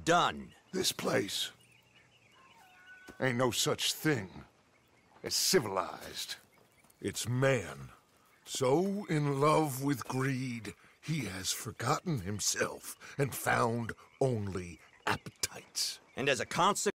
done? This place ain't no such thing as civilized. It's man, so in love with greed, he has forgotten himself and found only appetites. And as a consequence,